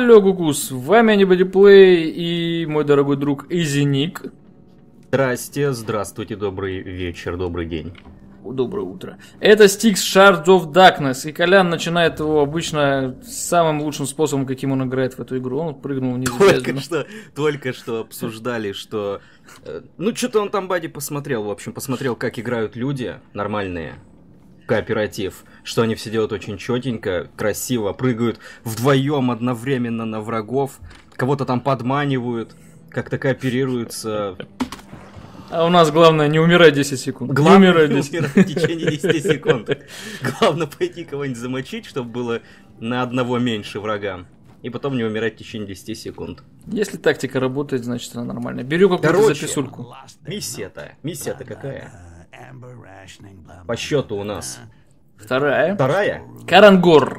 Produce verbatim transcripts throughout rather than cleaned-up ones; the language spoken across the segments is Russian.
Алло, Кукус, с вами Анибодиплей и мой дорогой друг Изиник. Здрасте, здравствуйте, добрый вечер, добрый день. Доброе утро. Это Стикс Shards of Darkness, и Колян начинает его обычно самым лучшим способом, каким он играет в эту игру. Он прыгнул вниз. Только что, только что обсуждали, что... Э, ну, что-то он там, Бади, посмотрел, в общем, посмотрел, как играют люди нормальные. Кооператив, что они все делают очень четенько, красиво, прыгают вдвоем одновременно на врагов, кого-то там подманивают, как-то кооперируются. А у нас главное не умирать десять секунд. Главное не умирать не десять умирать в течение десяти секунд. Главное пойти кого-нибудь замочить, чтобы было на одного меньше врага. И потом не умирать в течение десяти секунд. Если тактика работает, значит она нормальная. Беру какую-то Короче, записульку. Миссия-то, миссия-то какая? По счету у нас. Вторая. Вторая? Карангор.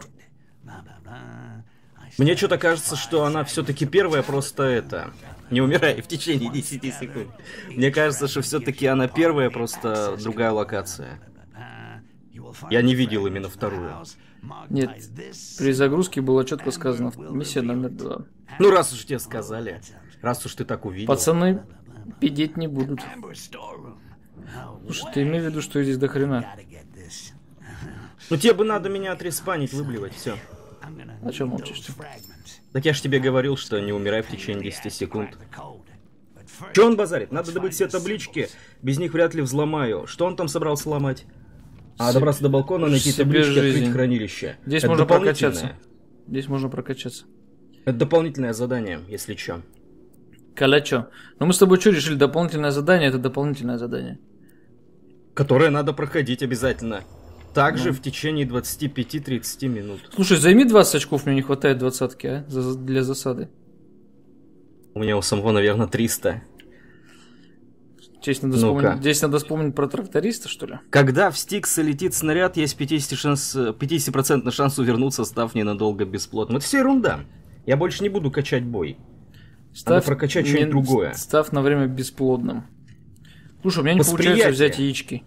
Мне что-то кажется, что она все-таки первая, просто это... Не умирай в течение десяти секунд. Мне кажется, что все-таки она первая, просто другая локация. Я не видел именно вторую. Нет, при загрузке было четко сказано миссия номер два. Ну раз уж тебе сказали, раз уж ты так увидел. Пацаны пидеть не будут. Слушай, ты имей в виду, что здесь до хрена. Ну тебе бы надо меня отреспанить, выблевать, все. О чем молчишь-то? Так я ж тебе говорил, что не умирай в течение десяти секунд. Че он базарит? Надо добыть все таблички, без них вряд ли взломаю. Что он там собрался ломать? А, добраться до балкона, найти таблички, открыть хранилище. Здесь Это можно прокачаться. Здесь можно прокачаться. Это дополнительное задание, если чё. Коля, чё? Ну мы с тобой что решили? Дополнительное задание — это дополнительное задание. Которое надо проходить обязательно. Также ну. в течение двадцати пяти-тридцати минут. Слушай, займи двадцать очков, мне не хватает двадцатки, а? За, для засады. У меня у самого, наверное, триста. Здесь надо, вспомнить, здесь надо вспомнить про тракториста, что ли? Когда в Стикса летит снаряд, есть пятьдесят процентов шанс увернуться, став ненадолго бесплотным. Это все ерунда. Я больше не буду качать бой. Став... Надо прокачать что-нибудь другое. Став на время бесплодным. Слушай, у меня не получается взять яички.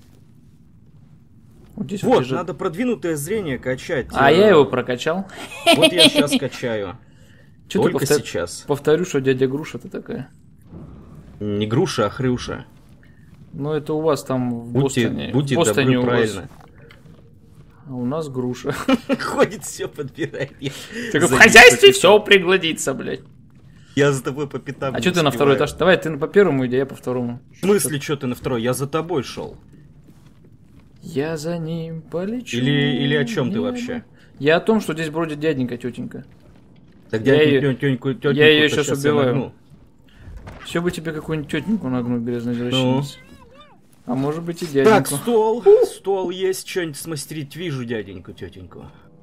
Вот, здесь вот, вот надо продвинутое зрение качать. А я его прокачал. Вот я сейчас качаю. Чё Только повтор... сейчас. Повторю, что дядя Груша-то такая. Не груша, а хрюша. Ну это у вас там в будьте, Бостоне. Будьте в Бостоне добры, у правильно. Вас... А у нас груша. Ходит, все подбирает. Так в хозяйстве все пригодится, блядь. Я за тобой по пятам. А что ты на второй этаж? Давай ты по первому иди, я по второму. В смысле, что ты на второй? Я за тобой шел. Я за ним полечу. Или, или о чем ты вообще? Я о том, что здесь бродит дяденька, тетенька. Так я ее, тетеньку, тетеньку я ее сейчас убиваю. Нагну. Все бы тебе какую-нибудь тетеньку нагнуть, грязный извращенец. Ну. А может быть и дяденьку. Так, стол. Стол есть, что-нибудь смастерить. Вижу дяденьку, тетеньку.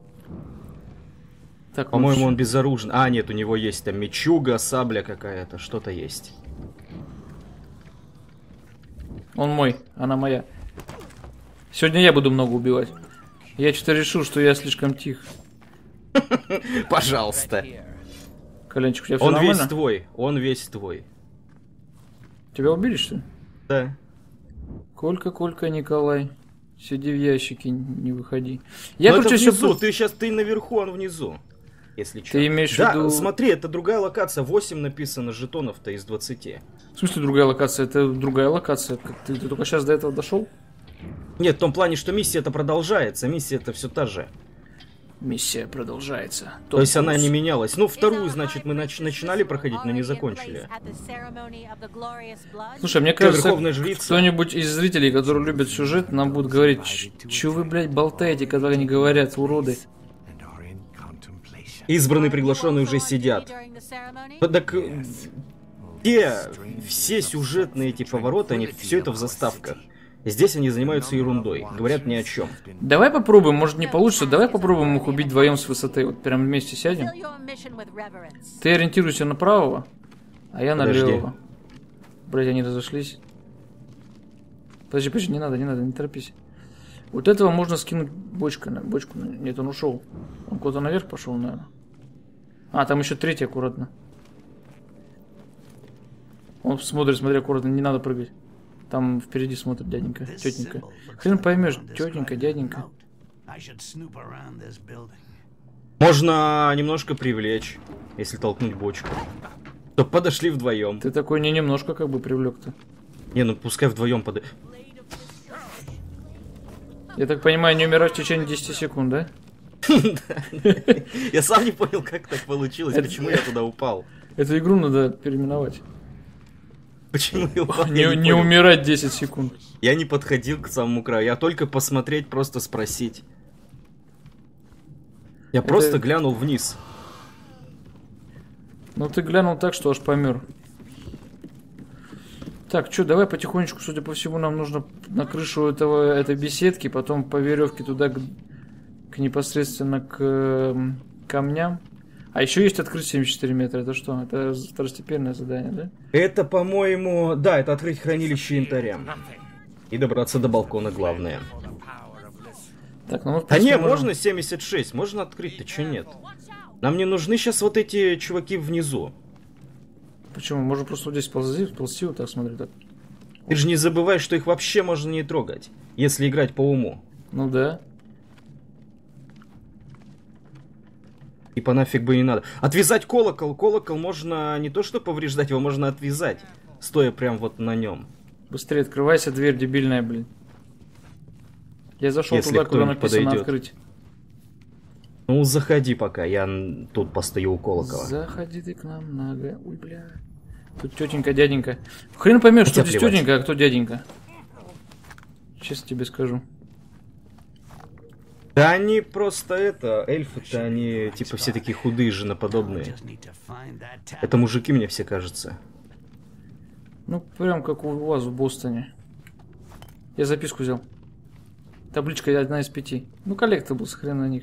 По-моему, он безоружен. А, нет, у него есть там мечуга, сабля какая-то, что-то есть. Он мой, она моя. Сегодня я буду много убивать. Я что-то решил, что я слишком тих. Пожалуйста. Коленчик, у тебя все он нормально? весь твой, он весь твой. Тебя убили, что ли? Да. Колька, Колька, Николай. Сиди в ящике, не выходи. Я, Но короче, это внизу, все... ты сейчас ты наверху, он внизу. Если что. Ты имеешь да, в виду... смотри, это другая локация. восемь написано жетонов-то из двадцати. В смысле другая локация? Это другая локация. Как ты, ты только сейчас до этого дошел? Нет, в том плане, что миссия-то продолжается. Миссия-то все та же. Миссия продолжается. То есть она не менялась. Ну, вторую, значит, мы нач начинали проходить, но не закончили. Слушай, мне кажется, кто-нибудь из зрителей, которые любят сюжет, нам будет говорить, что вы, блядь, болтаете, когда они говорят, уроды. Избранные приглашенные уже сидят. Так все, все сюжетные эти повороты, они все это в заставках. Здесь они занимаются ерундой, говорят ни о чем. Давай попробуем, может не получится, давай попробуем их убить вдвоем с высоты. Вот прям вместе сядем. Ты ориентируйся на правого, а я на Подожди. левого. Блять, они разошлись. Подожди, подожди, не надо, не надо, не торопись. Вот этого можно скинуть бочкой, на бочку. Нет, он ушел. Он куда-то наверх пошел, наверное. А, там еще третий аккуратно. Он смотрит, смотри, аккуратно, не надо прыгать. Там впереди смотрит дяденька, тетенька. Хрен поймешь, тетенька, дяденька. Можно немножко привлечь, если толкнуть бочку. То подошли вдвоем. Ты такой не немножко как бы привлек-то. Не, ну пускай вдвоем под... Я так понимаю, не умирать в течение десяти секунд, да? Я сам не понял, как так получилось, почему я туда упал. Эту игру надо переименовать. Почему я упал? Не умирать десять секунд. Я не подходил к самому краю, я только посмотреть, просто спросить. Я просто глянул вниз. Ну ты глянул так, что аж помер. Так, что, давай потихонечку, судя по всему, нам нужно на крышу этого, этой беседки, потом по веревке туда, к, к непосредственно к э, камням. А еще есть открыть семьдесят четыре метра, это что? Это второстепенное задание, да? Это, по-моему, да, это открыть хранилище янтаря. И добраться до балкона, главное. Так, ну, может, а не, можем... можно семьдесят шесть, можно открыть-то, что нет? Нам не нужны сейчас вот эти чуваки внизу. Почему? Можно просто вот здесь ползи, ползи вот так, смотри, так. Ты же не забывай, что их вообще можно не трогать, если играть по уму. Ну да. Типа нафиг бы не надо. Отвязать колокол. Колокол можно не то что повреждать, его можно отвязать, стоя прям вот на нем. Быстрее открывайся, дверь дебильная, блин. Я зашел если туда, куда написано подойдет. Открыть. Ну, заходи пока, я тут постою у колокола. Заходи ты к нам, нога. Ой, бля. Тут тетенька, дяденька. Хрен поймешь, что здесь тетенька, а кто дяденька. Честно тебе скажу. Да они просто это, эльфы-то, они типа все такие худые, женоподобные. Это мужики, мне все кажется. Ну, прям как у вас в Бостоне. Я записку взял. Табличка одна из пяти. Ну, коллектор был, с хрена на них.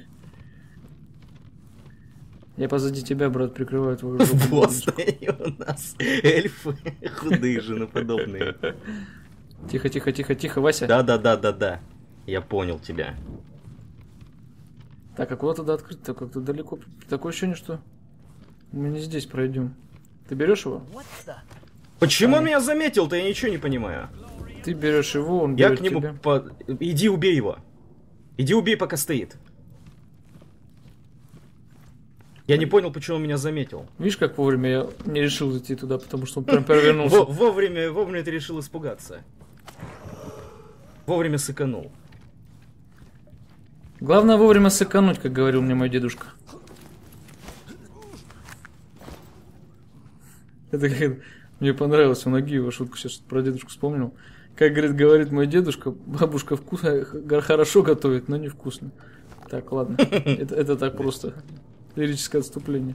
Я позади тебя, брат, прикрываю твою жопу. В Бостоне у нас эльфы худые, женоподобные. Тихо, тихо, тихо, тихо, Вася. Да-да-да-да-да. Я понял тебя. Так, а куда туда открыть-то? Как-то далеко. Такое ощущение, что мы не здесь пройдем. Ты берешь его? Почему он меня заметил-то? Я ничего не понимаю. Ты берешь его, он Я берет к нему тебя. по... Иди убей его. Иди убей, пока стоит. Я не понял, почему он меня заметил. Видишь, как вовремя я не решил идти туда, потому что он прям перевернулся. Вовремя, вовремя ты решил испугаться. Вовремя сыканул. Главное вовремя сэкономить, как говорил мне мой дедушка. Это как... Мне понравилось у Нагиева шутку, сейчас про дедушку вспомнил. Как, говорит, говорит мой дедушка, бабушка вкусно, хорошо готовит, но невкусно. Так, ладно. Это, это так просто. Лирическое отступление.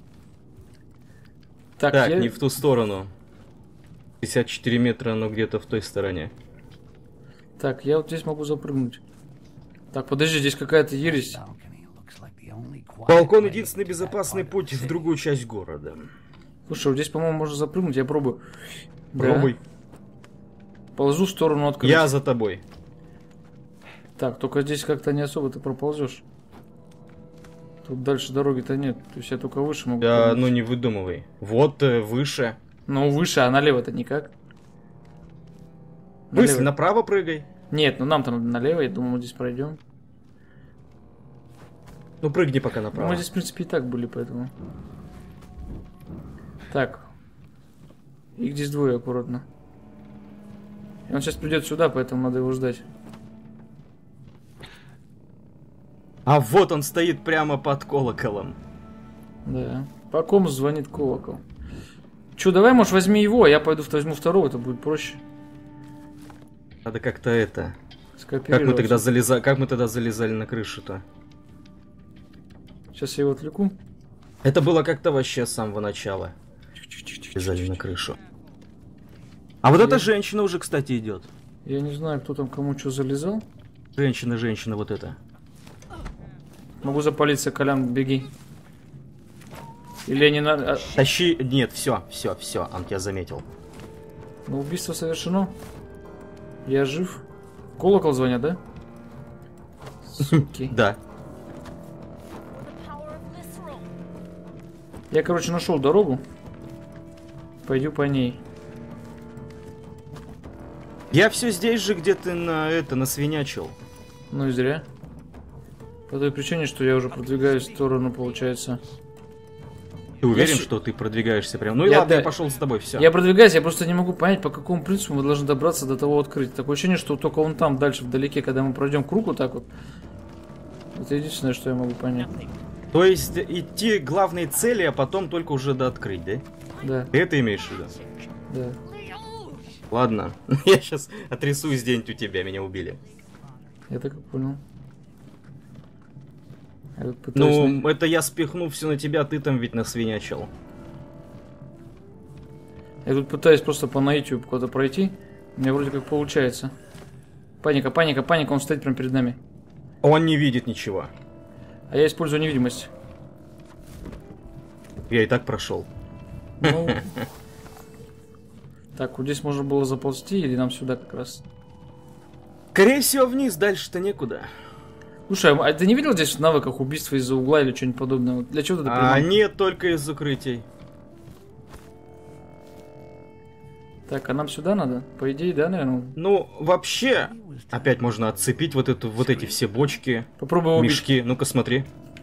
Так, так я... не в ту сторону. пятьдесят четыре метра, но где-то в той стороне. Так, я вот здесь могу запрыгнуть. Так, подожди, здесь какая-то ересь. Балкон — единственный безопасный путь в другую часть города. Слушай, вот здесь, по-моему, можно запрыгнуть, я пробую. Пробуй. Да. Ползу в сторону открыть. Я за тобой. Так, только здесь как-то не особо ты проползешь. Тут дальше дороги-то нет. То есть я только выше могу. Да, ну не выдумывай. Вот э, выше. Ну выше, а налево-то никак. В смысле, направо прыгай? Нет, ну нам-то надо налево, я думаю, мы здесь пройдем. Ну прыгни пока Ну, направо. мы здесь, в принципе, и так были, поэтому. Так. Их здесь двое, аккуратно. И он сейчас придет сюда, поэтому надо его ждать. А вот он стоит прямо под колоколом. Да. По кому звонит колокол? Че, давай, может, возьми его, а я пойду возьму второго, это будет проще. Надо как-то это... Как мы Скопировать. тогда залезали, как мы тогда залезали на крышу-то? Сейчас я его отвлеку. Это было как-то вообще с самого начала. Залезали на крышу. А вот Я- эта женщина уже, кстати, идет. Я не знаю, кто там кому что залезал. Женщина, женщина, вот эта. Могу запалиться, Колян, беги. Или не надо... Тащи... Нет, все, все, все, он тебя заметил. Ну, убийство совершено. Я жив. Колокол звонят, да? Суки. Да. Я, короче, нашел дорогу. Пойду по ней. Я все здесь же, где ты на это, насвинячил. Ну и зря. По той причине, что я уже продвигаюсь в сторону, получается. Ты уверен, Я... что ты продвигаешься прям? Ну и я, ладно, да, я пошел за тобой, все. Я продвигаюсь, я просто не могу понять, по какому принципу мы должны добраться до того открытия. Такое ощущение, что только вон там, дальше, вдалеке, когда мы пройдем круг вот так вот. Это единственное, что я могу понять. То есть идти к главной цели, а потом только уже до открыть, да? Да. Ты это имеешь в виду? Да. Ладно, я сейчас отрисуюсь где-нибудь у тебя, меня убили. Я так и понял. Я пытаюсь Ну, найти... это я спихну все на тебя, ты там ведь насвинячил. Я тут пытаюсь просто по наитию куда-то пройти. У меня вроде как получается. Паника, паника, паника, он стоит прямо перед нами. Он не видит ничего. А я использую невидимость. Я и так прошел. Ну... Так, вот здесь можно было заползти или нам сюда как раз? Скорее всего, вниз, дальше-то некуда. Слушай, а ты не видел здесь в навыках убийства из-за угла или что-нибудь подобное? Для чего ты это А придумал? нет, только из закрытий. Так, а нам сюда надо? По идее, да, наверное? Ну, вообще, опять можно отцепить вот, эту, вот эти все бочки, Попробуй убить. мешки. Ну-ка, смотри.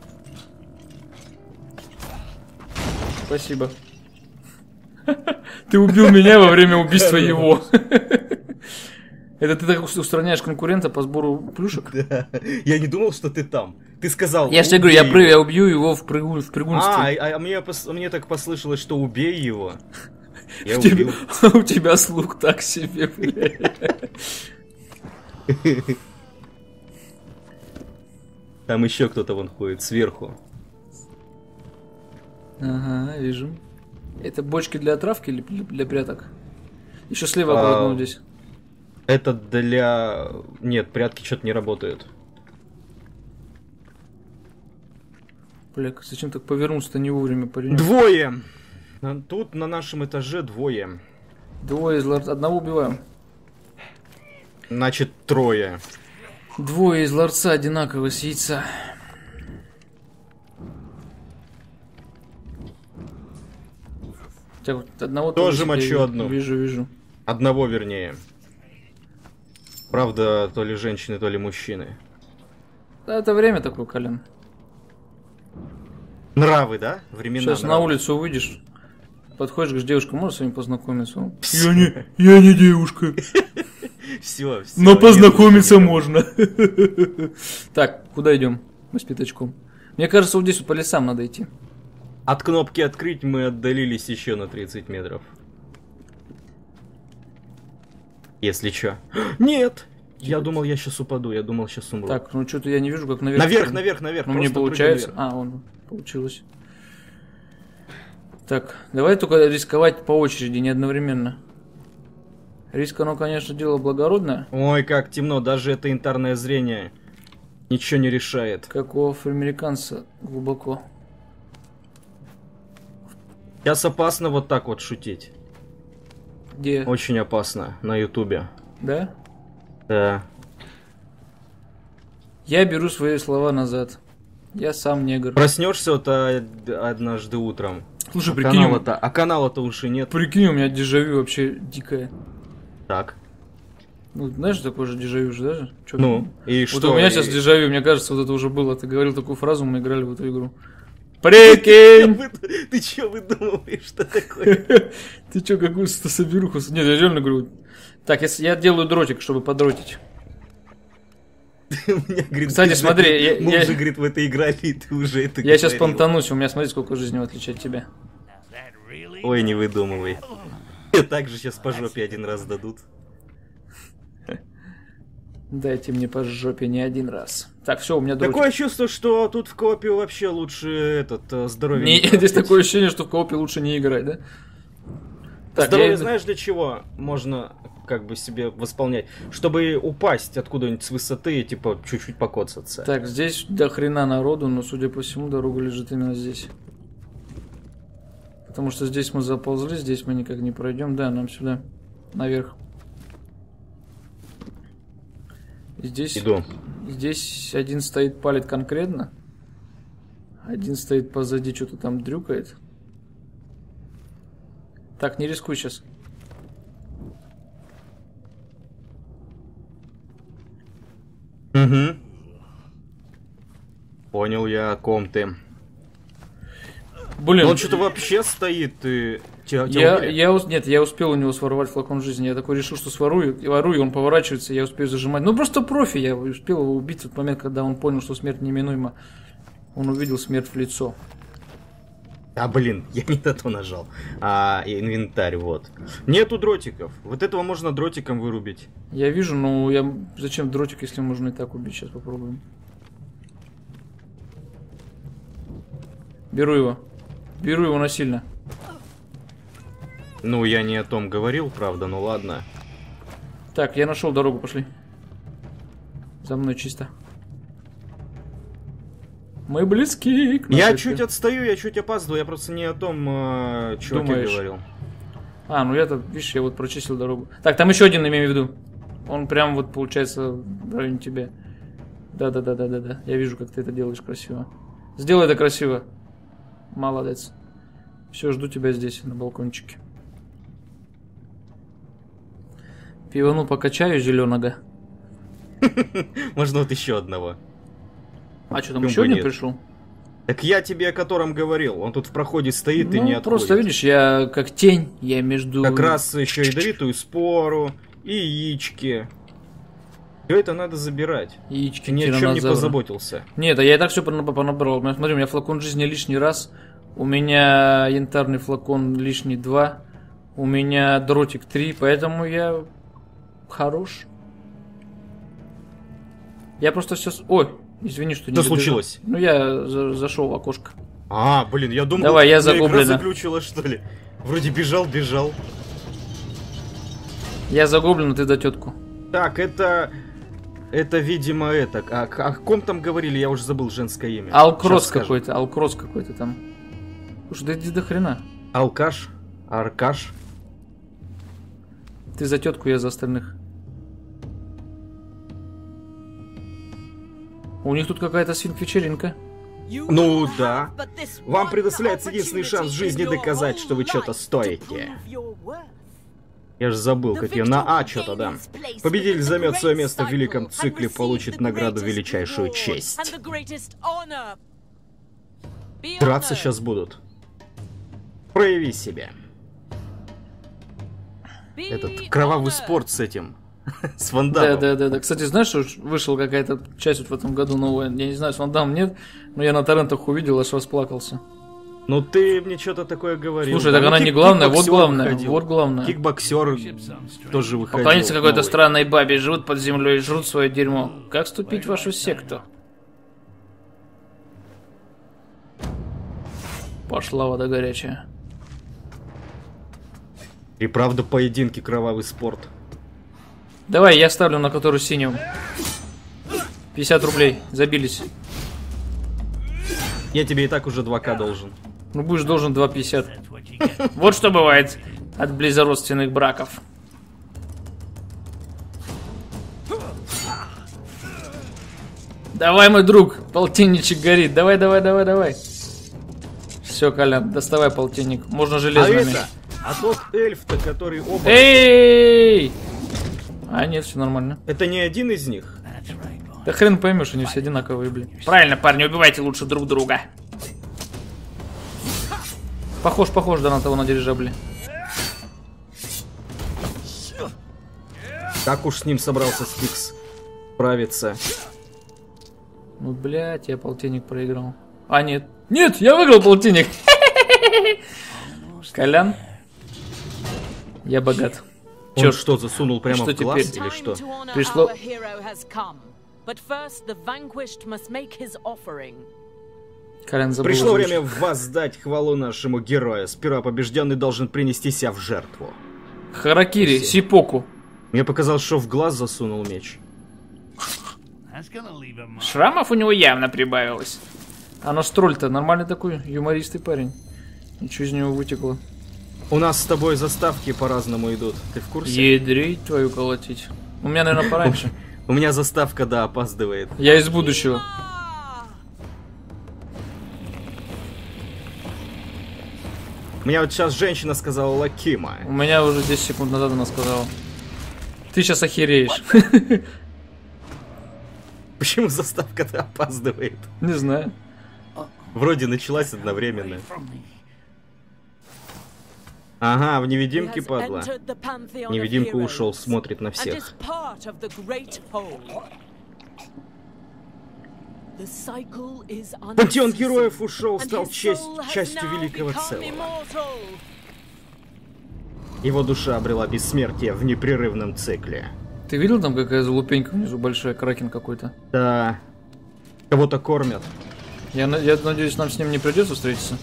Спасибо. Ты убил меня во время убийства его. Это ты так устраняешь конкурента по сбору плюшек? Да. Я не думал, что ты там. Ты сказал. Я же тебе говорю, я, прыг, я убью его в, прыгу, в прыгунстве. А, а мне, пос, мне так послышалось, что убей его. Я у, тебя, убил. у тебя слуг так себе, блядь. Там еще кто-то вон ходит сверху. Ага, вижу. Это бочки для отравки или для пряток? Еще слева А, аккуратно здесь. Это для... Нет, прятки что-то не работают. Бля, зачем так повернулся-то не вовремя, парень? Двое! Тут на нашем этаже двое. Двое из ларца. Одного убиваем. Значит, трое. Двое из ларца одинаковые с яйца. Так, вот одного Тоже мочу я одну. Вижу, вижу. Одного вернее. Правда, то ли женщины, то ли мужчины. Да, это время такое, Колян. Нравы, да? Времена. Сейчас нравы. на улицу выйдешь, подходишь, говоришь, девушка, можешь с вами познакомиться? Я не, я не девушка. Все, все. Но познакомиться можно. Так, куда идем? Мы с пятачком. Мне кажется, вот здесь вот по лесам надо идти. От кнопки открыть мы отдалились еще на тридцать метров. Если чё. Нет! Я думал, я сейчас упаду, я думал, сейчас умру. Так, ну что-то я не вижу, как наверх. Наверх, наверх, наверх. Ну, мне просто получается. прыгай наверх. А, он получилось. Так, давай только рисковать по очереди, не одновременно. Риск, оно, конечно, дело благородное. Ой, как темно, даже это янтарное зрение ничего не решает. Как у афроамериканца глубоко. Сейчас опасно вот так вот шутить. Где? Очень опасно на ютубе. Да? Да. Я беру свои слова назад. Я сам негр. Проснешься вот а, однажды утром. Слушай, а прикинь, канала-то, а канала-то уже нет. прикинь, у меня дежавю вообще дикое. Так. Ну, знаешь, такое же дежавю же, даже? Чё, Ну, и вот что? у меня и... сейчас дежавю, мне кажется, вот это уже было. Ты говорил такую фразу, мы играли в эту игру. Прикинь! Ты чё выдумываешь, что такое? Ты чё, какую-то соберуху? Нет, я реально говорю. Так, если я делаю дротик, чтобы подротить. У меня, говорит, Кстати, ты смотри, же- я- мы я- уже, говорит, в этой играли, и ты уже это Я сейчас говорил. понтанусь, у меня, смотри, сколько жизни в отличие от тебя. Ой, не выдумывай. Мне так же сейчас по жопе один раз дадут. Дайте мне по жопе не один раз. Так, все, у меня дротик. Такое чувство, что тут в коопе вообще лучше этот э, здоровье. Не- не здесь тратить. такое ощущение, что в коопе лучше не играть, да? Так, Здоровье я- знаешь для чего можно как бы себе восполнять? Чтобы упасть откуда-нибудь с высоты и типа чуть-чуть покоцаться. Так, здесь до хрена народу, но, судя по всему, дорога лежит именно здесь. Потому что здесь мы заползли, здесь мы никак не пройдем. Да, нам сюда, наверх. И Здесь, Иду. здесь один стоит, палит конкретно. Один стоит позади, что-то там дрюкает. Так, не рискуй сейчас. Угу. Понял я, о ком ты. Блин. Но он что-то вообще стоит и... Тебя, я, тебя я, нет, я успел у него своровать флакон жизни. Я такой решил, что сворую, и ворую, и он поворачивается, я успею зажимать. Ну просто профи, я успел его убить в тот момент, когда он понял, что смерть неминуема. Он увидел смерть в лицо. А, блин, я не на то нажал. А, инвентарь, вот. Нету дротиков. Вот этого можно дротиком вырубить. Я вижу, но я... зачем дротик, если можно и так убить? Сейчас попробуем. Беру его. Беру его насильно. Ну, я не о том говорил, правда, ну ладно. Так, я нашел дорогу, пошли. За мной чисто. Мы близки к Я нашей чуть цели. отстаю, я чуть опаздываю, я просто не о том, э, чуваке Думаешь? говорил. А, ну я-то, видишь, я вот прочистил дорогу. Так, там еще один, имею в виду. Он прям вот, получается, в районе тебя. Да-да-да-да-да-да. Я вижу, как ты это делаешь красиво. Сделай это красиво. Молодец. Все, жду тебя здесь, на балкончике. Пивану покачаю зеленого. Можно вот еще одного. А что, там Почему еще бы один нет? пришел? Так я тебе о котором говорил. Он тут в проходе стоит и Ну, не отходит. просто видишь, я как тень, я между... Как раз еще ядовитую спору и яички. Все это надо забирать. Яички Ты ни о чем не тираннозавра. позаботился. Нет, а я и так все понабрал. Смотри, у меня флакон жизни лишний раз. У меня янтарный флакон лишний два. У меня дротик три, поэтому я хорош. Я просто сейчас... Ой, извини, что не Что добежал. случилось? Ну, я за- зашел в окошко. А, блин, я думал, Давай, я у меня игра загублена. заглючила, что ли. Вроде бежал, бежал. Я загублен, а ты за тетку. Так, это... Это, видимо, это... А, о ком там говорили, я уже забыл женское имя. Алкросс Щас скажу. какой-то, алкросс какой-то там. Слушай, да иди до хрена. Алкаш? Аркаш? Ты за тетку, я за остальных. У них тут какая-то свинг-вечеринка. Ну да. Вам предоставляется единственный шанс в жизни доказать, что вы что-то стоите. Я же забыл, как ее на А что-то дам. Победитель займет свое место в великом цикле, получит награду величайшую честь. Драться сейчас будут. Прояви себя. Этот кровавый спорт с этим. С Ван Да, Даммом. да, да, да. Кстати, знаешь, что вышла какая-то часть вот в этом году новая? Я не знаю, с Ван Даммом нет, но я на торрентах увидел, аж расплакался. Ну ты мне что-то такое говорил. Слушай, Да, так ну, она кик- не главная, вот кикбоксер главное, выходил. вот главное. Кикбоксер тоже выходил. Поклониться какой-то новый. странной бабе, живут под землей, жрут свое дерьмо. Как вступить в вашу секту? Пошла вода горячая. И правда поединки кровавый спорт. Давай, я ставлю на которую синюю. пятьдесят рублей, забились. Я тебе и так уже два ка должен. Ну будешь должен два пятьдесят. Вот что бывает от близородственных браков. Давай, мой друг, полтинничек горит. Давай, давай, давай, давай. Все, Колян, доставай полтинник. Можно А железными. это, а тот эльф-то, который оба... Эй! А нет, все нормально. Это не один из них? Да хрен поймешь, они все одинаковые, блин. Правильно, парни, убивайте лучше друг друга. Похож, похож, да, на того на дирижабле. Как уж с ним собрался Стикс справиться? Ну, блядь, я полтинник проиграл. А, нет. Нет, я выиграл полтинник. Колян. Я богат. Он Чё? что, засунул прямо Что в глаз теперь? или что? Пришло- Колян забыл. Пришло озвучить. время воздать хвалу нашему герою. Сперва побежденный должен принести себя в жертву. Харакири, сипоку. Мне показалось, что в глаз засунул меч. Шрамов у него явно прибавилось. А наш тролль-то нормальный такой, юмористый парень. Ничего из него вытекло. У нас с тобой заставки по-разному идут. Ты в курсе? Ядрить твою колотить. У меня, наверное, пораньше. У меня заставка, да, опаздывает. Я из будущего. Мне вот сейчас женщина сказала Лакима. У меня уже десять секунд назад она сказала. Ты сейчас охереешь. Почему заставка-то опаздывает? Не знаю. Вроде началась одновременно. Ага, в невидимке, падла. Невидимка ушел, смотрит на всех. Пантеон героев ушел, стал честь, частью великого целого. Его душа обрела бессмертие в непрерывном цикле. Ты видел там какая залупенька внизу большая, кракен какой-то? Да. Кого-то кормят. Я, я надеюсь, нам с ним не придется встретиться.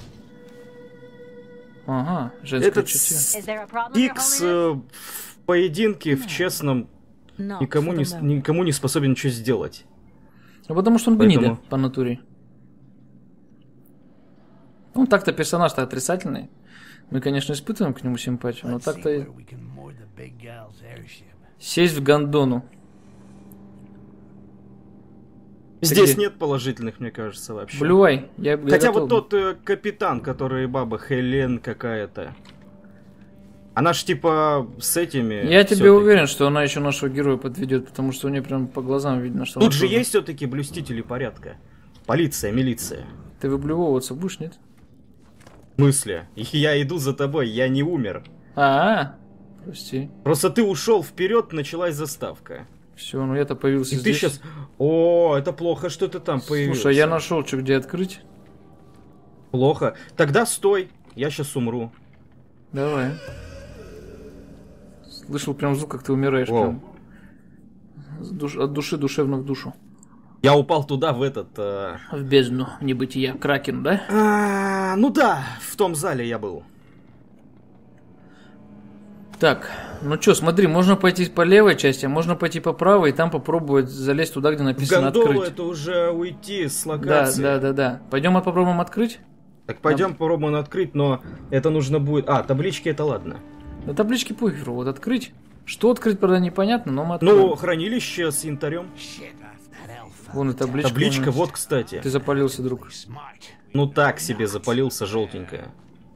Ага, женское Этот чутье. Икс э, в поединке, в честном, никому не, никому не способен ничего сделать. Ну потому что он Поэтому... гнида по натуре. Он так-то персонаж-то отрицательный. Мы, конечно, испытываем к нему симпатию, но так-то... Сесть в гондону. Здесь где? нет положительных, мне кажется, вообще. Блювай. Я, я Хотя готов. вот тот э, капитан, который баба Хелен какая-то. Она ж типа с этими... Я тебе уверен, что она еще нашего героя подведет, потому что у нее прям по глазам видно, что... Тут же тоже... есть все-таки блюстители порядка. Полиция, милиция. Ты выблевываться будешь, нет? В смысле? Я иду за тобой, я не умер. А, -а, -а. Прости. Просто ты ушел вперед, началась заставка. Все, ну я-то появился И здесь. ты сейчас... О, это плохо, что ты там появился. Слушай, я нашел, что где открыть. Плохо. Тогда стой, я сейчас умру. Давай. Слышал прям звук, как ты умираешь. Воу. Прям. Душ... От души душевно в душу. Я упал туда, в этот... Э... В бездну небытия. Кракен, да? А, ну да, в том зале я был. Так, ну что, смотри, можно пойти по левой части, а можно пойти по правой и там попробовать залезть туда, где написано в гондолу открыть. Это уже уйти с Да, локации. да, да, да. Пойдем мы попробуем открыть? Так пойдем Нам... попробуем открыть, но это нужно будет... А, таблички это ладно. На табличке похеру, вот открыть. Что открыть, правда, непонятно, но мы откроем. Ну, хранилище с янтарем. Вон и табличка. Табличка, вон. вот, кстати. Ты запалился, друг. Ну так себе запалился, желтенькая.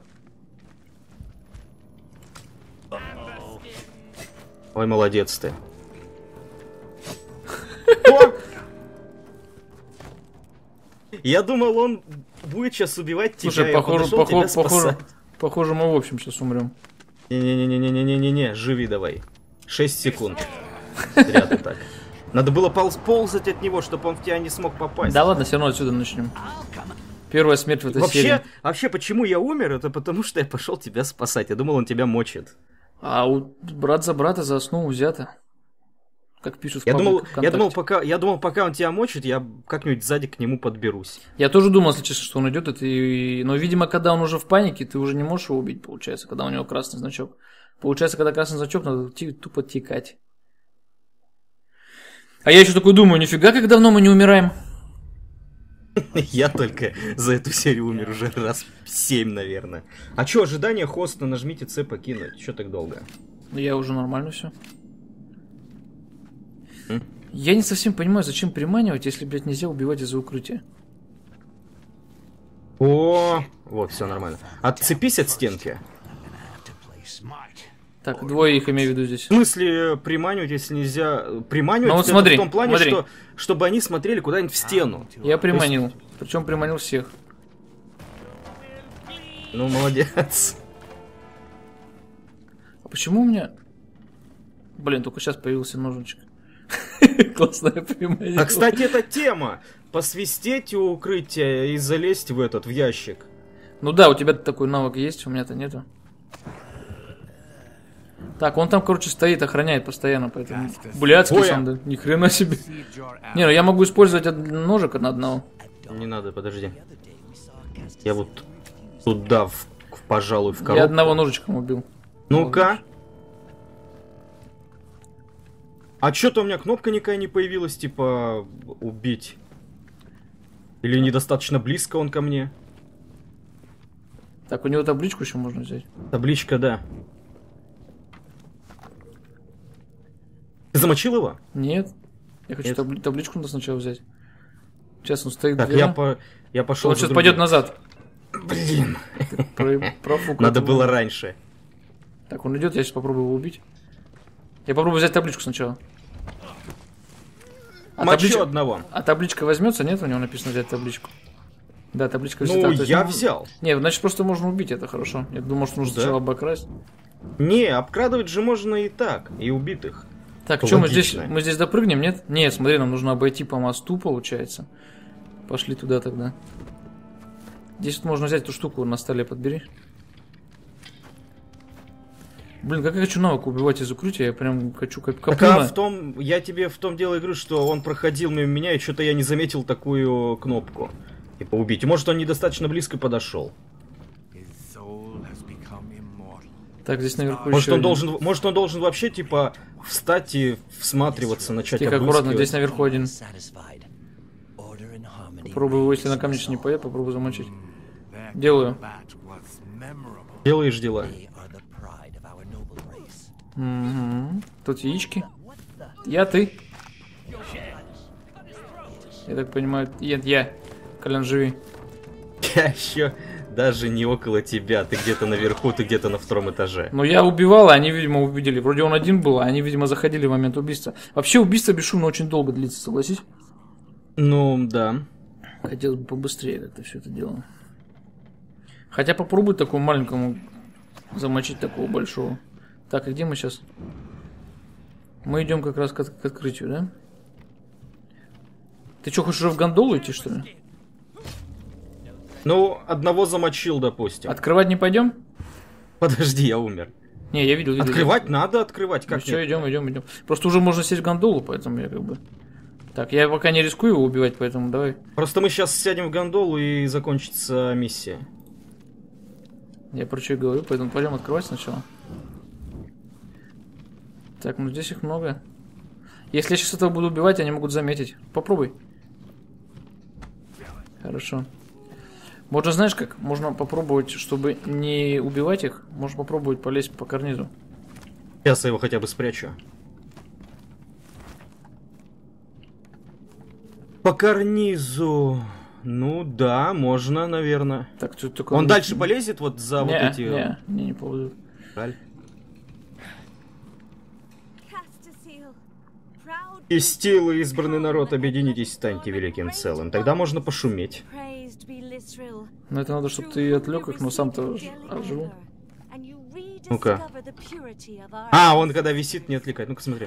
Ой, молодец ты. Я думал, он будет сейчас убивать тебя. Слушай, и он похоже, подошел похоже, тебя похоже, спасать. похоже, мы в общем сейчас умрем. Не-не-не-не-не-не-не-не, живи давай. шесть секунд. Зря ты так. Надо было полз ползать от него, чтобы он в тебя не смог попасть. Да ладно, все равно отсюда начнем. Первая смерть в этой вообще, серии. Вообще, почему я умер, это потому что я пошел тебя спасать. Я думал, он тебя мочит. А у брат за брата за основу взято. Как пишут в я думал, ВКонтакте. я думал, пока, я думал, пока он тебя мочит, я как-нибудь сзади к нему подберусь. Я тоже думал, если честно, что он идет, это и... но, видимо, когда он уже в панике, ты уже не можешь его убить, получается, когда у него красный значок. Получается, когда красный значок, надо тупо текать. А я еще такой думаю, нифига, как давно мы не умираем. Я только за эту серию умер уже раз семь, наверное. А чё, ожидание хоста, нажмите С покинуть. Чё так долго? Я уже нормально все. Я не совсем понимаю, зачем приманивать, если, блядь, нельзя убивать из-за укрытия. О, вот, все нормально. Отцепись от стенки. Так, двое их имею в виду здесь. В смысле приманивать, если нельзя... Приманивать ну, вот это смотри, в том плане, смотри. что чтобы они смотрели куда-нибудь в стену. Я приманил. есть... Причем приманил всех. Ну, молодец. А почему у меня... Блин, только сейчас появился ножичек. Классная приманил. А, кстати, это тема. Посвистеть у укрытия и залезть в этот, в ящик. Ну да, у тебя такой навык есть, у меня-то нету. Так, он там, короче, стоит, охраняет постоянно, поэтому... Блядский сам, да, ни хрена себе. Не, ну я могу использовать ножик на одного. Не надо, подожди. Я вот туда, в, в, пожалуй, в коробку. Я одного ножичком убил. Ну-ка. А что-то у меня кнопка никакая не появилась, типа, убить. Или недостаточно близко он ко мне. Так, у него табличку еще можно взять. Табличка, да. Ты замочил его? Нет. Я хочу табли табличку надо сначала взять. Сейчас он стоит. Так, я, по я пошел. Он сейчас пойдет назад. Блин. Про профукал. Надо было раньше. Так, он идет, я сейчас попробую его убить. Я попробую взять табличку сначала. А Мочу таблич... одного. А табличка возьмется? Нет, у него написано взять табличку. Да, табличка взята. Ну, есть, я ну, взял. Не, значит, просто можно убить, это хорошо. Я думал, что нужно Да? сначала обокрасть. Не, обкрадывать же можно и так, и убитых. Так, Это что мы здесь, логично. мы здесь допрыгнем, нет? Нет, смотри, нам нужно обойти по мосту, получается. Пошли туда тогда. Здесь вот можно взять эту штуку на столе, подбери. Блин, как я хочу навык убивать из укрытия, я прям хочу как Так, капуна. а в том, я тебе в том дело и говорю, что он проходил мимо меня, и что-то я не заметил такую кнопку. Типа убить. Может, он недостаточно близко подошел. Так, здесь наверху Может, еще он один. должен, может, он должен вообще, типа, встать и всматриваться, начать Тихо, аккуратно, обыскивать. здесь наверху один. Попробую его, если на камне не поедет, попробую замочить. Делаю. Делаешь дела. Угу. Тут яички. Я, ты. Я так понимаю, нет, я. Колян, живи. Я еще даже не около тебя. Ты где-то наверху, ты где-то на втором этаже. Но я убивал, а они, видимо, увидели. Вроде он один был, а они, видимо, заходили в момент убийства. Вообще, убийство бесшумно очень долго длится, согласись? Ну, да. Хотелось бы побыстрее как-то все это дело. Хотя попробуй такому маленькому замочить такого большого. Так, а где мы сейчас? Мы идем как раз к, от- к открытию, да? Ты что, хочешь уже в гондолу идти, что ли? Ну, одного замочил, допустим. Открывать не пойдем? Подожди, я умер. Не, я видел, видел. Открывать надо открывать, как Все, нет? идем, идем, идем. Просто уже можно сесть в гондолу, поэтому я как бы... Так, я пока не рискую его убивать, поэтому давай. Просто мы сейчас сядем в гондолу и закончится миссия. Я про что и говорю, поэтому пойдем открывать сначала. Так, ну здесь их много. Если я сейчас этого буду убивать, они могут заметить. Попробуй. Хорошо. Можно, знаешь как? Можно попробовать, чтобы не убивать их, можно попробовать полезть по карнизу. Сейчас я его хотя бы спрячу. По карнизу. Ну да, можно, наверное. Так, тут только... Он дальше полезет вот за не, вот эти... Не, не, не ползет. Жаль. И стилы, избранный народ, объединитесь, станьте великим целым. Тогда можно пошуметь. Но это надо, чтобы ты отвлек их, но сам-то ожил. Ну-ка. А, он когда висит, не отвлекает. Ну-ка, смотри.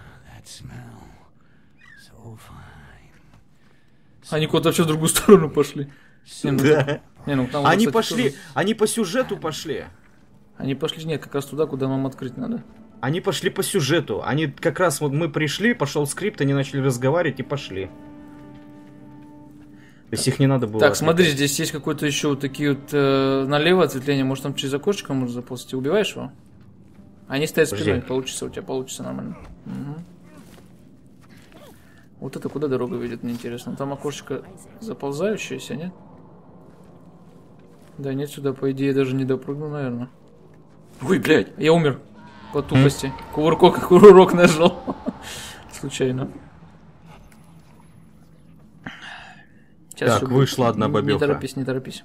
Они куда-то вообще в другую сторону пошли. Не, ну, Да. не, ну, там, Они кстати, пошли, тоже- они по сюжету пошли. Они пошли, нет, как раз туда, куда нам открыть надо. Они пошли по сюжету. Они как раз вот мы пришли, пошел скрипт, они начали разговаривать и пошли. То есть их не надо было. Так, смотри, отвлекать. здесь есть какой-то еще вот такие вот э, налево ответвление, может там через окошечко можно заползти. Ты убиваешь его? Они стоят Подожди. спиной, получится, у тебя получится нормально. Мгм. Вот это куда дорога ведет, мне интересно. Там окошечко заползающееся, нет? Да нет, сюда, по идее, даже не допрыгну, наверное. Ой, блядь, я умер. По тупости. Кувыркок, кувырок нажал. Случайно. Сейчас Так, всё будет. вышла одна Не- бабёха. Не торопись, не торопись.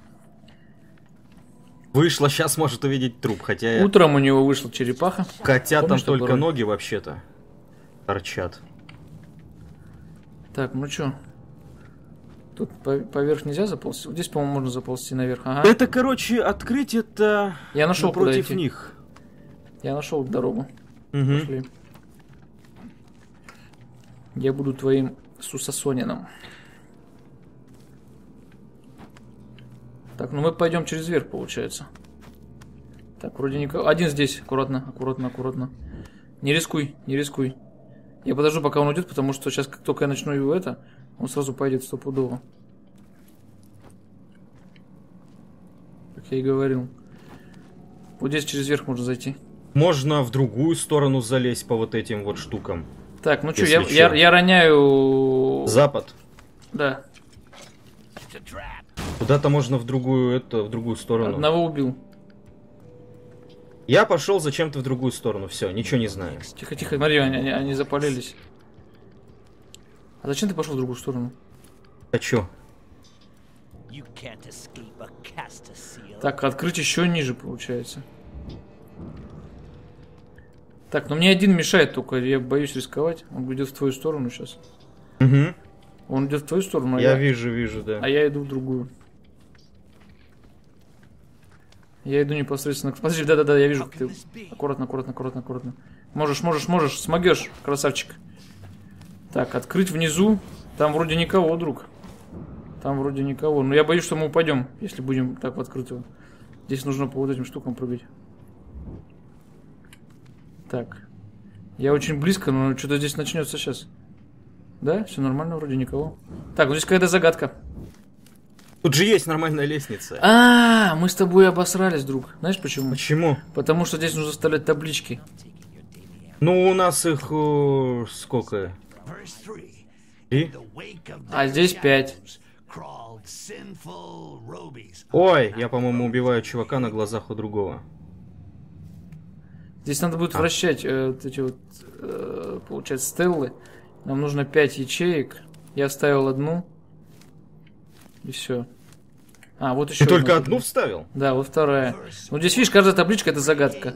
Вышла, сейчас может увидеть труп, хотя я... Утром у него вышла черепаха. Хотя там Помнишь, только такой ролик? ноги вообще-то торчат. Так, ну чё? Тут по- поверх нельзя заползти? Вот здесь, по-моему, можно заползти наверх. Ага. Это, короче, открыть это Я нашел, куда напротив идти. них. Я нашел дорогу. Мгм. Пошли. Я буду твоим сусасонином. Так, ну мы пойдем через верх, получается. Так, вроде никого. Один здесь. Аккуратно, аккуратно, аккуратно. Не рискуй, не рискуй. Я подожду, пока он уйдет, потому что сейчас, как только я начну его это, он сразу пойдет стопудово. Как я и говорил. Вот здесь через верх можно зайти. Можно в другую сторону залезть по вот этим вот штукам. Так, ну что, Если я, чё. я, я роняю... Запад. Да, Куда-то можно в другую, это, в другую сторону. одного убил. Я пошел зачем-то в другую сторону. Все, ничего не знаю. Тихо, тихо, смотри, они, они, они запалились. А зачем ты пошел в другую сторону? Хочу. Так, открыть еще ниже, получается. Так, но мне один мешает только, я боюсь рисковать. Он идет в твою сторону сейчас. Угу. Он идет в твою сторону, а Я я... вижу, вижу, да. А я иду в другую. Я иду непосредственно... Подожди, да-да-да, я вижу, как ты... Аккуратно, аккуратно, аккуратно, аккуратно. Можешь, можешь, можешь, смогешь, красавчик. Так, открыть внизу. Там вроде никого, друг. Там вроде никого. Но я боюсь, что мы упадем, если будем так в открытую. Здесь нужно по вот этим штукам прыгать. Так. Я очень близко, но что-то здесь начнется сейчас. Да? Все нормально, вроде никого. Так, ну здесь какая-то загадка. Тут же есть нормальная лестница. А, мы с тобой обосрались, друг. Знаешь почему? Почему? Потому что здесь нужно вставлять таблички. Ну, у нас их э, сколько? И? А здесь пять. Ой, я, по-моему, убиваю чувака на глазах у другого. Здесь надо будет а. вращать э, вот эти вот, э, получается, стеллы. Нам нужно пять ячеек. Я вставил одну. И все. А, вот еще. Ты только одну одну вставил? Да, вот вторая. Ну здесь, видишь, каждая табличка это загадка.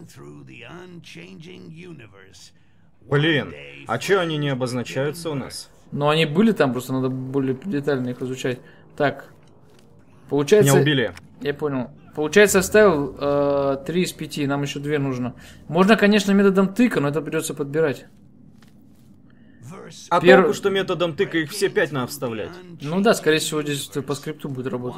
Блин, а че они не обозначаются у нас? Ну они были там, просто надо более детально их изучать. Так. Получается... Меня убили. Я понял. Получается, оставил э, три из пяти, нам еще две нужно. Можно, конечно, методом тыка, но это придется подбирать. А Пер... толку, что методом тыка их все пять надо вставлять? Ну да, скорее всего, здесь по скрипту будет работать.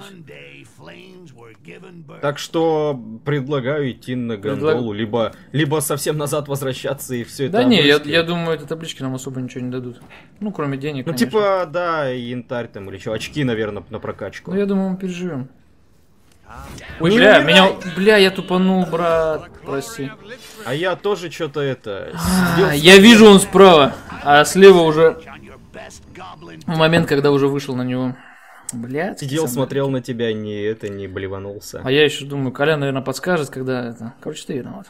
Так что предлагаю идти на гондолу, Предлаг... либо, либо совсем назад возвращаться и все это. Да не, я, я думаю, эти таблички нам особо ничего не дадут. Ну, кроме денег, Ну, конечно. типа, да, янтарь там или что, очки, наверное, на прокачку. Ну, я думаю, мы переживем. Ой, не бля, меня... Бля, я тупанул, брат, прости. А я тоже что-то это... А, я вижу, он справа, а слева уже... В момент, когда уже вышел на него. Блядь. Сидел, смотрел на тебя, не это, не блеванулся. А я еще думаю, Колян, наверное, подскажет, когда это... Короче, ты виноват.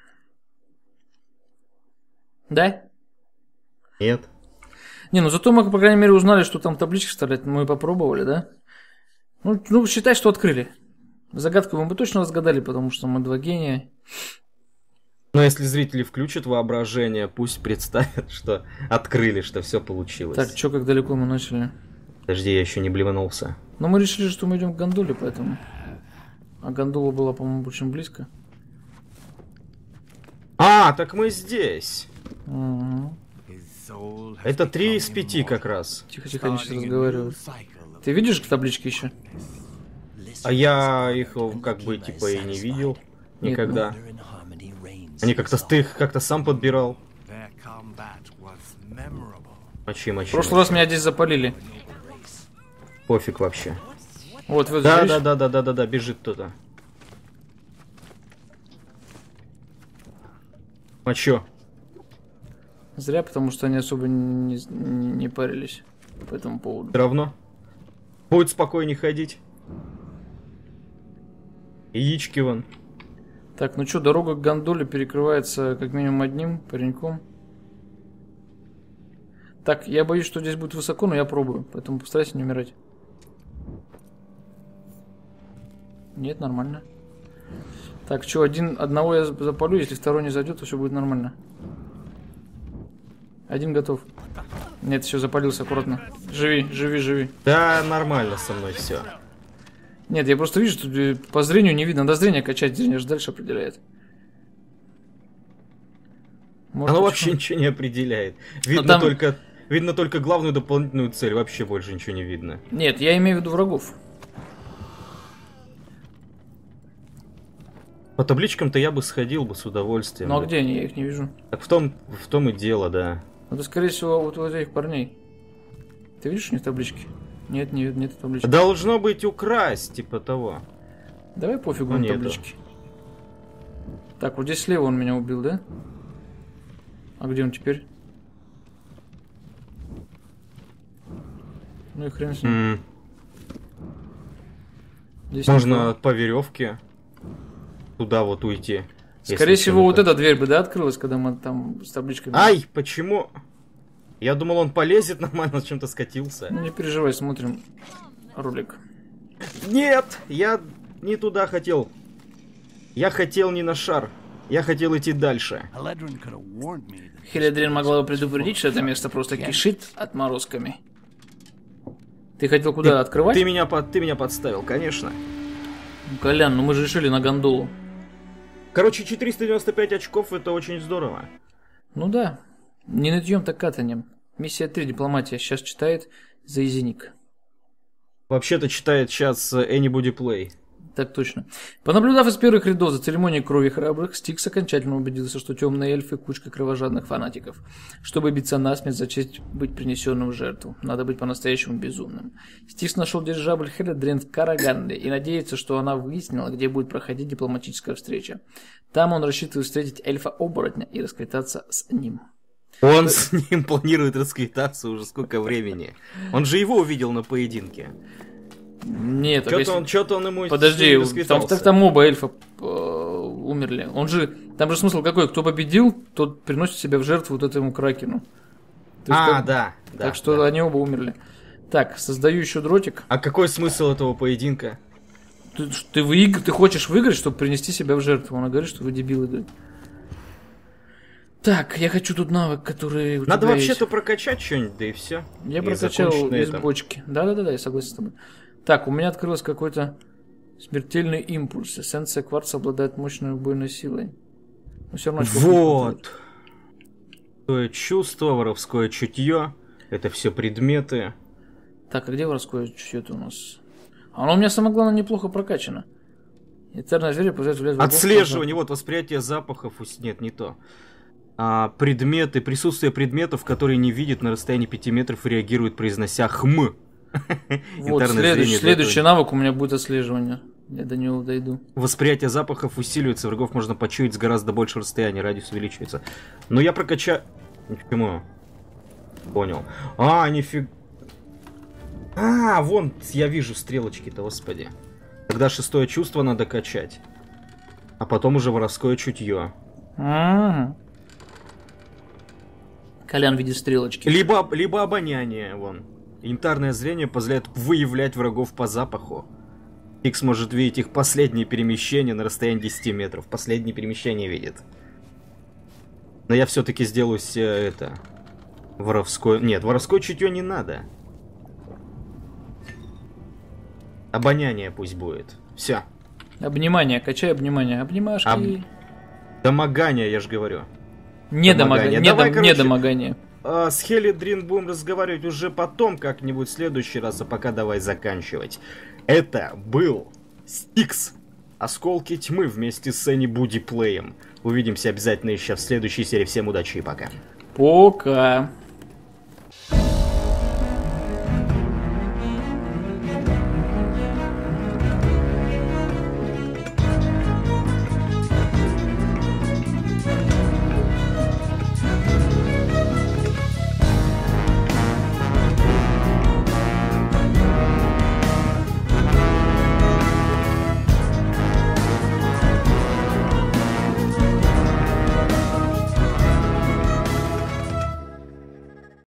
Да? Нет. Не, ну зато мы, по крайней мере, узнали, что там таблички вставлять. Мы попробовали, да? Ну, ну считай, что открыли. Загадку мы бы точно разгадали, потому что мы два гения. Но если зрители включат воображение, пусть представят, что открыли, что все получилось. Так, что, как далеко мы начали? Подожди, я еще не блеванулся. Но мы решили, что мы идем к гондоле, поэтому... А гондола была, по-моему, очень близко. А, так мы здесь. Угу. Это три из пяти как раз. Тихо-тихо, они сейчас разговаривают. Ты видишь таблички еще? А я их как бы типа и не видел никогда. Нет, ну... Они как-то ты их как-то сам подбирал. Мочи, мочи. В прошлый раз меня здесь запалили. Пофиг вообще. Вот, вот да, да, да, да, да, да, да, бежит кто-то. А чё? Зря, потому что они особо не, не, не парились по этому поводу. Все равно. Будет спокойнее ходить. Яички вон. Так, ну что, дорога к гондоле перекрывается как минимум одним пареньком. Так, я боюсь, что здесь будет высоко, но я пробую, поэтому постарайся не умирать. Нет, нормально. Так, что, один, одного я запалю, если второй не зайдет, то все будет нормально. Один готов. Нет, все, запалился, аккуратно. Живи, живи, живи. Да, нормально со мной все. Нет, я просто вижу, что по зрению не видно. Надо зрение качать, зрение же дальше определяет. Может, оно вообще ничего не определяет. Видно, там... только, видно только главную дополнительную цель, вообще больше ничего не видно. Нет, я имею в виду врагов. По табличкам-то я бы сходил бы с удовольствием. Ну а где они? Я их не вижу. Так в том, в том и дело, да. Это, скорее всего, вот у этих парней. Ты видишь у них таблички? Нет, нет, нет таблички. Должно быть украсть, типа того. Давай пофигу на таблички. Так, вот здесь слева он меня убил, да? А где он теперь? Ну и хрен с ним. Mm. Здесь можно никого. По веревке туда вот уйти. Скорее всего, вот эта дверь бы, да, открылась, когда мы там с табличками... Ай, почему? Я думал, он полезет нормально, с чем-то скатился. Ну не переживай, смотрим ролик. Нет, я не туда хотел. Я хотел не на шар. Я хотел идти дальше. Хеледрин могла бы предупредить, что это место просто кишит отморозками. Ты хотел куда ты, открывать? Ты меня, под, ты меня подставил, конечно. Ну, Колян, ну мы же решили на гондолу. Короче, четыреста девяносто пять очков, это очень здорово. Ну да. Не нытьем, так катанем. Миссия три, дипломатия. Сейчас читает Заизиник. Вообще-то читает сейчас Anybody Play. Так точно. Понаблюдав из первых рядов за церемонией крови храбрых, Стикс окончательно убедился, что темные эльфы – кучка кровожадных фанатиков. Чтобы биться насмерть за честь быть принесенным в жертву, надо быть по-настоящему безумным. Стикс нашел дирижабль Хеледрин в Караганде и надеется, что она выяснила, где будет проходить дипломатическая встреча. Там он рассчитывает встретить эльфа-оборотня и расквитаться с ним. Он с ним планирует расквитаться уже сколько времени. Он же его увидел на поединке. Нет, что-то если... он, что-то он ему Подожди, там, так там оба эльфа э, умерли. Он же, там же смысл какой, кто победил, тот приносит себя в жертву вот этому кракену. То есть, а, как... да, Так да, что да. они оба умерли. Так, создаю еще дротик. А какой смысл этого поединка? Ты, ты, выигр... ты хочешь выиграть, чтобы принести себя в жертву. Она говорит, что вы дебилы, да. Так, я хочу тут навык, который у Надо тебя вообще-то есть. прокачать что-нибудь, да и все. Я и прокачал из этом. бочки. Да-да-да, я согласен с тобой. Так, у меня открылось какой-то смертельный импульс. Эссенция кварца обладает мощной убойной силой. Но все равно вот. Воровское чувство, воровское чутье. Это все предметы. Так, а где воровское чутье-то у нас? Оно у меня, самое главное, неплохо прокачано. Этерное зверь позволяет влиять в врагов. Отслеживание, вот восприятие запахов. Нет, не то. А, предметы, присутствие предметов, которые не видят на расстоянии пяти метров и реагируют, произнося хм. Вот, следующий, следующий навык у меня будет отслеживание. Я до него дойду. Восприятие запахов усиливается, врагов можно почуять с гораздо большего расстояния, радиус увеличивается. Но я прокачаю... Почему? Понял. А, нифиг... А, вон, я вижу стрелочки-то, господи. Тогда шестое чувство надо качать. А потом уже воровское чутье. А-а-а. Колян видит стрелочки. Либо, либо обоняние, вон. Янтарное зрение позволяет выявлять врагов по запаху. Икс может видеть их последние перемещения на расстоянии десяти метров. Последние перемещения видит. Но я все-таки сделаю все это. Воровское... Нет, воровское чутье не надо. Обоняние пусть будет. Все. Обнимание, качай обнимание. Обнимашки. Об... Домогание, я же говорю. Не домогание. Не, Давай, дом... короче, не домогание. А, с Хеледрин будем разговаривать уже потом, как-нибудь в следующий раз, а пока давай заканчивать. Это был Стикс. Осколки тьмы вместе с Anybody Play'ем. Увидимся обязательно еще в следующей серии. Всем удачи и пока. Пока.